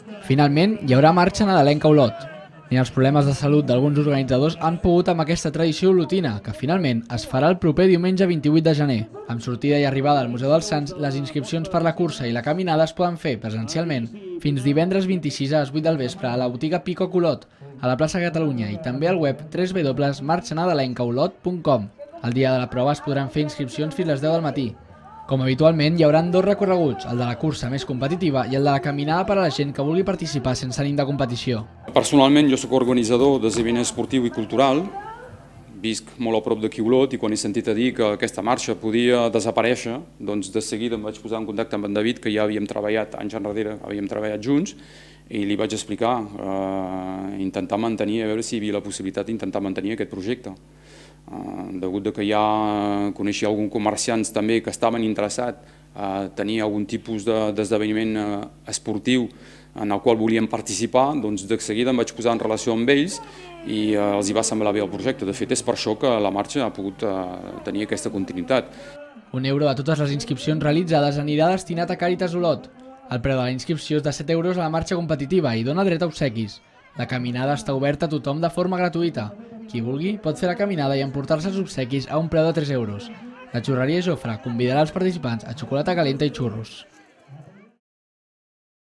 Finalment, hi haurà marxa nadalenca a Olot. Ni els problemes de salut d'alguns organitzadors han pogut amb aquesta tradició olotina, que finalment es farà el proper diumenge 28 de gener. Amb sortida i arribada al Museu dels Sants, les inscripcions per la cursa i la caminada es poden fer presencialment fins divendres 26 a les 8 del vespre a la botiga Pico Olot, a la plaça Catalunya, i també al web www.marxanadalencaolot.com. El dia de la prova es podran fer inscripcions fins a les 10 del matí. Com habitualment, hi haurà dos recorreguts, el de la cursa més competitiva i el de la caminada per a la gent que vulgui participar sense ànim de competició. Personalment, jo soc organitzador d'esdeveniment esportiu i cultural, visc molt a prop d'aquí Olot, i quan he sentit a dir que aquesta marxa podia desaparèixer, doncs de seguida em vaig posar en contacte amb en David, que ja havíem treballat anys enrere, havíem treballat junts, i li vaig explicar, intentar mantenir, a veure si hi havia la possibilitat d'intentar mantenir aquest projecte. Degut que ja coneixia alguns comerciants també que estaven interessats a tenir algun tipus d'esdeveniment esportiu en el qual volien participar, doncs de seguida em vaig posar en relació amb ells i els hi va semblar bé el projecte. De fet, és per això que la marxa ha pogut tenir aquesta continuïtat. €1 de totes les inscripcions realitzades anirà destinat a Càritas Olot. El preu de la inscripció és de €7 a la marxa competitiva i dona dret a obsequis. La caminada està oberta a tothom de forma gratuïta. Qui vulgui pot fer la caminada i emportar-se els obsequis a un preu de €3. La xurreria Jofre convidarà els participants a xocolata calenta i xurros.